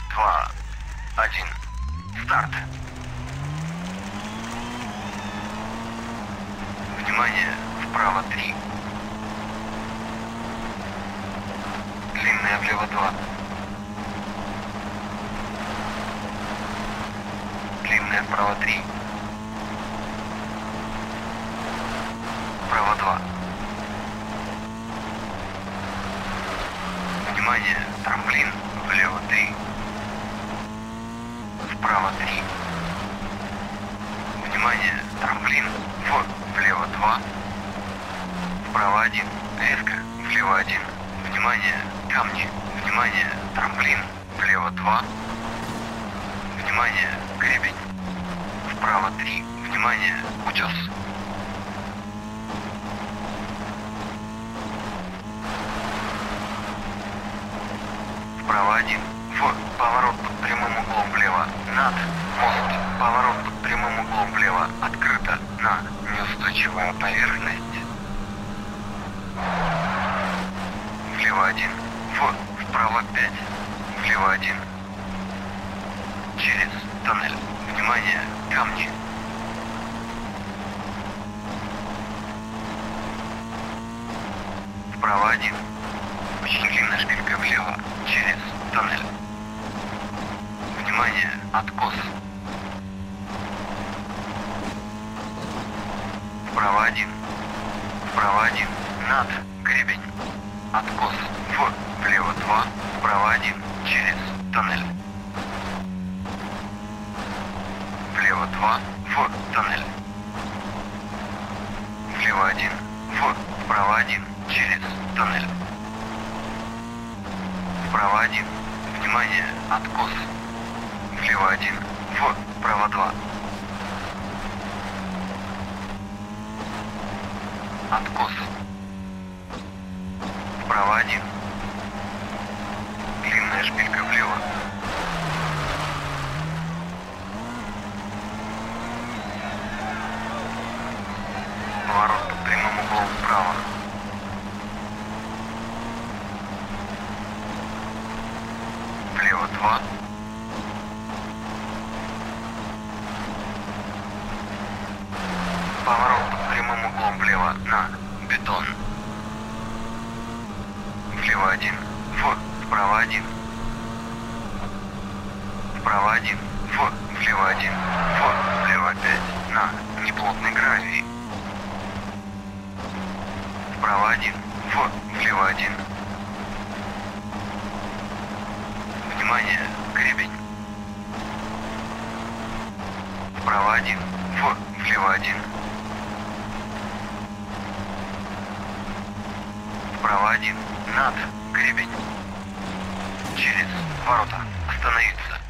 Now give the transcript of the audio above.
2, 1. Старт. Внимание, вправо 3. Длинная влево 2. Длинная вправо 3. Вправо 2. Внимание, трамплин влево 3. Вправо 3. Внимание, трамплин влево 2. Вправо 1. Резко влево 1. Внимание, камни. Внимание, трамплин влево 2. Внимание, гребень. Вправо 3. Внимание, утес. Вправо 1. Поворот под прямым углом влево. Над мост. Поворот под прямым углом влево. Открыто на неустойчивую поверхность. Влево 1. Вправо 5. Влево 1. Через тоннель. Внимание, камни. Вправо 1. Очень длинная шпилька влево. Через тоннель. Внимание, откос. Вправо 1. Вправо 1. Над гребень. Откос. Влево 2. Вправо 1. Через тоннель. Влево 2. Тоннель. Влево 1. Вправо 1. Через тоннель. Вправо 1. Внимание, откос. Влево 1. Вправо 2. Откос. Вправо 1. Длинная шпилька влево. Поворот под прямым углом вправо. Влево 2. Поворот под прямым углом влево на бетон. Влево 1. Вправо 1. Вправо 1. Влево 1. Влево 5. На неплотной гравии. Вправо 1. Влево 1. Внимание, гребень. Вправо 1. Влево 1. Вправо 1. Над гребень. Через ворота. Остановиться.